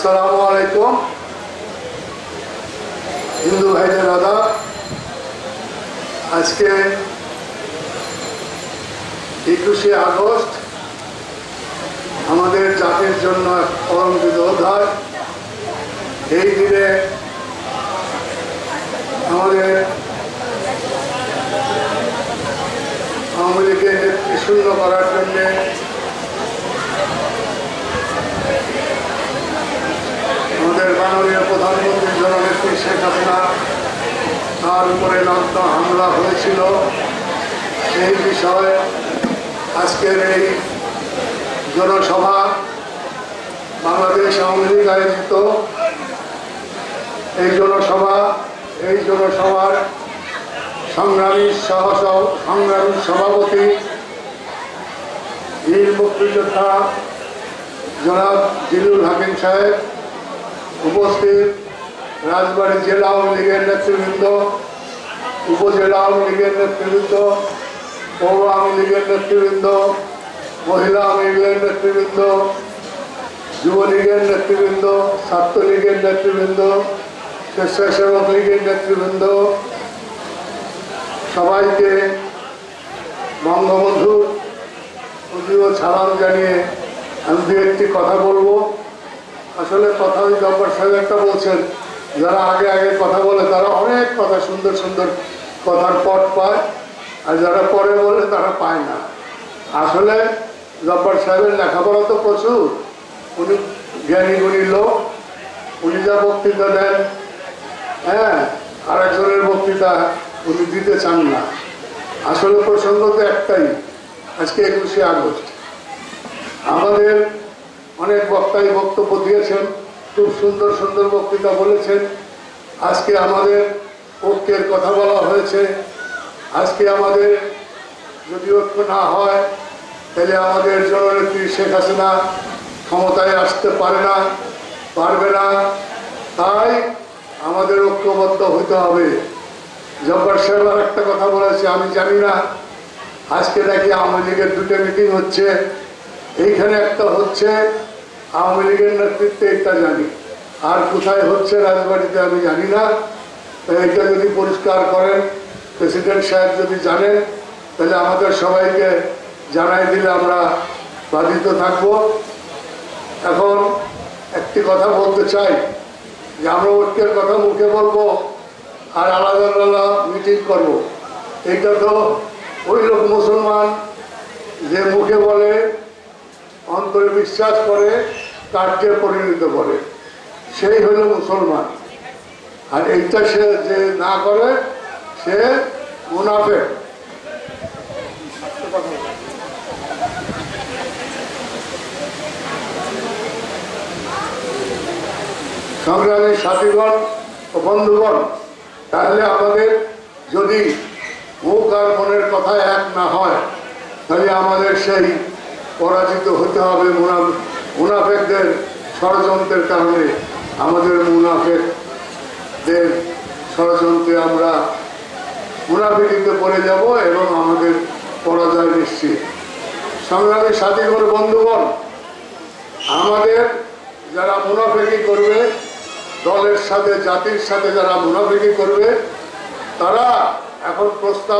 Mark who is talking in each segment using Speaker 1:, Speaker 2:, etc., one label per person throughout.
Speaker 1: আসসালামু আলাইকুম হিন্দু ভাইদের আদাব। আজকে 21শে আগস্ট আমাদের জাতির জন্য পরম অধ্যায়। এই দিনে আমাদের আওয়ামী লীগের নেতৃত্ব শূন্য করার জন্য আমাদের মাননীয় প্রধানমন্ত্রী জননেত্রী শেখ হাসিনা তার উপরে লকডাউন হামলা হয়েছিল। সেই বিষয়ে আজকের এই জনসভা বাংলাদেশ আওয়ামী লীগ আয়োজিত এই জনসভার সংগ্রামী সভাপতি বীর মুক্তিযোদ্ধা জনাব জিলুল হাকিম সাহেব, উপস্থিত রাজবাড়ী জেলা আওয়ামী লীগের নেতৃবৃন্দ, উপজেলা আওয়ামী লীগের নেতৃবৃন্দ, পৌর আওয়ামী লীগের নেতৃবৃন্দ, মহিলা আওয়ামী লীগের নেতৃবৃন্দ, যুবলীগের নেতৃবৃন্দ, ছাত্রলীগের নেতৃবৃন্দ, স্বেচ্ছাসেবক লীগের নেতৃবৃন্দ, সবাইকে বঙ্গবন্ধুর পুজো সালাম জানিয়ে আমি দু একটি কথা বলবো। আসলে কথা ওই জব্বার সাহেব একটা বলছেন, যারা আগে আগে কথা বলে তারা অনেক কথা সুন্দর সুন্দর কথার পট পায়, আর যারা পরে বলে তারা পায় না। আসলে জব্বার সাহেবের লেখাপড়া তো প্রচুর, উনি জ্ঞানী গুণী লোক, উনি যা বক্তৃতা দেন, হ্যাঁ, আরেকজনের বক্তৃতা উনি দিতে চান না। আসলে প্রসঙ্গ তো একটাই, আজকে 21শে আগস্ট। আমাদের অনেক বক্তাই বক্তব্য দিয়েছেন, খুব সুন্দর সুন্দর বক্তৃতা বলেছেন। আজকে আমাদের ঐক্যের কথা বলা হয়েছে। আজকে আমাদের যদি ঐক্য না হয় তাহলে আমাদের জননেত্রী শেখ হাসিনা ক্ষমতায় আসতে পারবে না। তাই আমাদের ঐক্যবদ্ধ হতে হবে। জব্বার সাহেব আর একটা কথা বলেছে, আমি জানি না, আজকে নাকি আওয়ামী লীগের দুটো মিটিং হচ্ছে, এইখানে একটা হচ্ছে আওয়ামী লীগের নেতৃত্বে, এটা জানি, আর কোথায় হচ্ছে রাজবাড়িতে আমি জানি না। এটা যদি পরিষ্কার করেন, প্রেসিডেন্ট সাহেব যদি জানেন, তাহলে আমাদের সবাইকে জানাই দিলে আমরা বাধিত থাকব। এখন একটি কথা বলতে চাই যে আমরা ঐক্যের কথা মুখে বলবো আর আলাদা আলাদা মিটিং করব। এটা তো ওই লোক মুসলমান যে মুখে বলে, অন্তরে বিশ্বাস করে, কার্যে পরিণত করে, সেই হলো মুসলমান। আর এইটা সে যে না করে সে মুনাফিক। সংগ্রামী সাথীগণ ও বন্ধুগণ, তাহলে আমাদের যদি মুখ আর মনের কথা এক না হয় তাহলে আমাদের সেই পরাজিত হতে হবে মুনাফেকদের ষড়যন্ত্রের কারণে। আমাদের মুনাফেকদের ষড়যন্ত্রে আমরা মুনাফিকিতে পড়ে যাব এবং আমাদের পরাজয় নিশ্চিত। সংগ্রামী সাথীগণ বন্ধুগণ, আমাদের যারা মুনাফিকি করবে, দলের সাথে জাতির সাথে যারা মুনাফিকি করবে, তারা এখন প্রস্তাব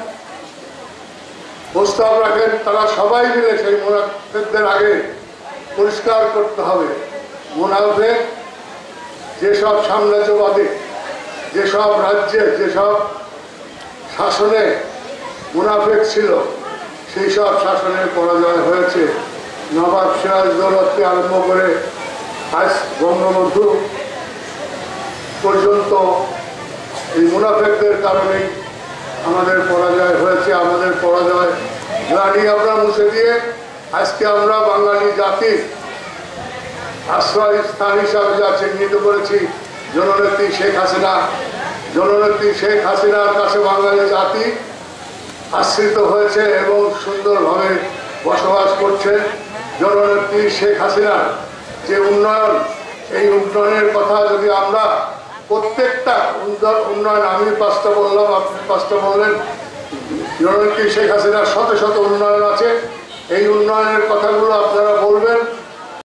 Speaker 1: রাখেন, তারা সবাই মিলে সেই মুনাফিকদের আগে পরিষ্কার করতে হবে। মুনাফিক যেসব সাম্রাজ্যবাদী, যেসব রাজ্যে, যেসব শাসনে মুনাফিক ছিল, সেই সব শাসনের পরাজয় হয়েছে। নবাব সিরাজদৌলতকে আরম্ভ করে আজ বঙ্গবন্ধু পর্যন্ত এই মুনাফিকদের কারণেই আমাদের পরাজয় হয়েছে। আমাদের পরাজয় গ্লানি আমরা মুছে দিয়ে আজকে আমরা বাঙালি জাতির আশ্রয় স্থান হিসাবে যা চিহ্নিত করেছি জননেত্রী শেখ হাসিনা। জননেত্রী শেখ হাসিনার কাছে বাঙালি জাতি আশ্রিত হয়েছে এবং সুন্দরভাবে বসবাস করছে। জননেত্রী শেখ হাসিনার যে উন্নয়ন, এই উন্নয়নের কথা যদি আমরা প্রত্যেকটা উন্নয়ন, আমি 5টা বললাম, আপনি 5টা বললেন, জননেত্রী শেখ হাসিনার শত শত উন্নয়ন আছে, এই উন্নয়নের কথাগুলো আপনারা বলবেন।